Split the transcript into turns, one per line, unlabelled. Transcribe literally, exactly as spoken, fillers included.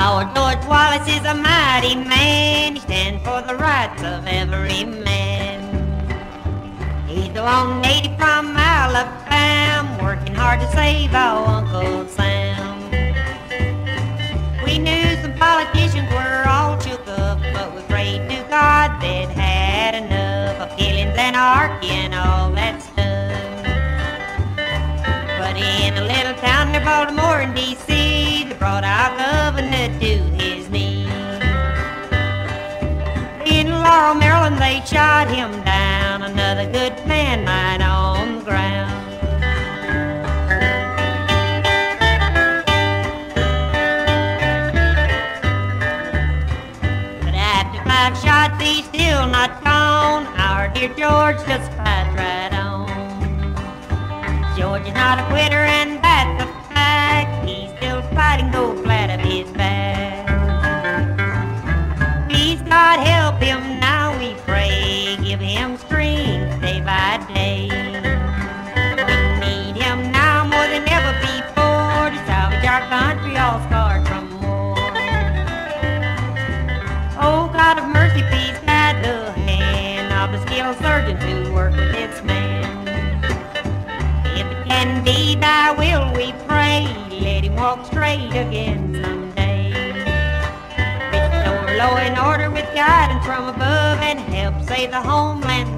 Our George Wallace is a mighty man. He stands for the rights of every man. He's the lone native from Alabama, working hard to save our Uncle Sam. We knew some politicians were all shook up, but we prayed to God they'd had enough of killings, anarchy, and all that stuff. But in a little town near Baltimore in D C, they brought our governor to his knees. In Laurel, Maryland, they shot him down, another good man lying on the ground. But after five shots, he's still not gone. Our dear George just fights right on. George is not a quitter, and that's a fact. He's still fighting, though flat of his back. Please, God, help him now, we pray. Give him strength day by day. We need him now more than ever before to salvage our country all scarred from war. Oh, God of mercy, please guide the hand of the skilled surgeons who work with this man. If it can be thy will, we pray, let him walk straight again someday. Restore law and order with guidance from above, and help save the homeland